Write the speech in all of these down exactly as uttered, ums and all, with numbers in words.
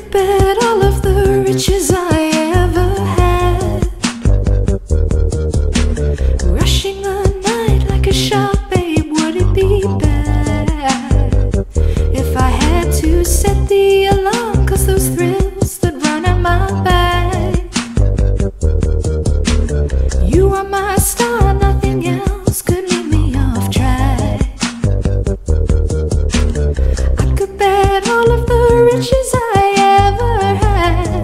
could bet all of the riches I ever had, rushing the night like a sharp, babe, would it be bad if I had to set the alarm? Cause those thrills that run on my back. You are my star, nothing else could lead me off track. I could bet all of the riches I ever had,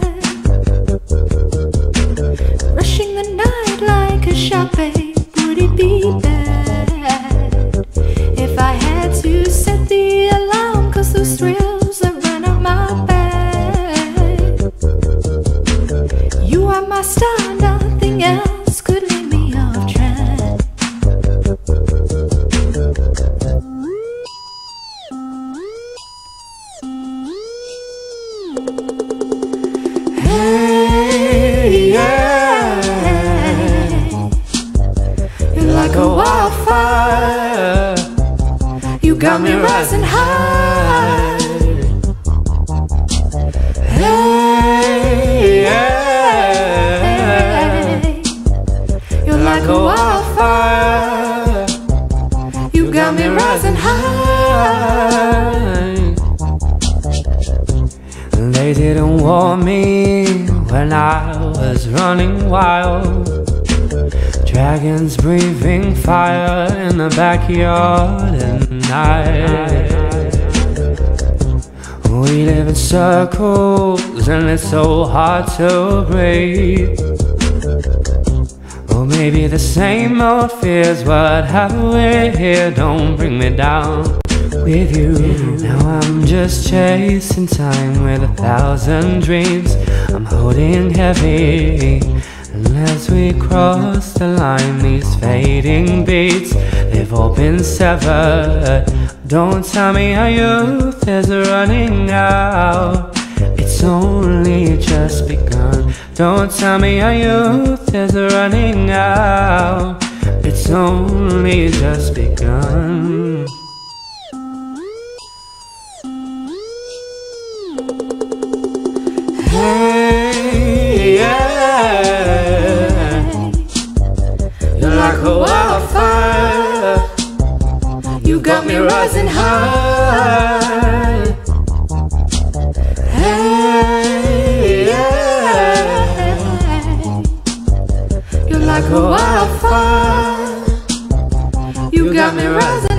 rushing the night like a sharp, babe, would it be bad if I had to set the alarm? Cause those thrills that run on my back. You are my star, nothing else could lead me off track. Hey, yeah, you're like a wildfire, you got me rising high. Hey, yeah, you're like a wildfire, you got me rising high. They didn't warn me when I was running wild. Dragons breathing fire in the backyard at night. We live in circles and it's so hard to break. Or maybe the same old fears, what have we here? Don't bring me down with you. Now I'm just chasing time with a thousand dreams I'm holding heavy. And as we cross the line, these fading beats, they've all been severed. Don't tell me our youth is running out, it's only just begun. Don't tell me our youth is running out, it's only just begun. Hey, yeah, you're like a wildfire, you got me rising high. Hey, yeah, you're like a wildfire, you got me rising high.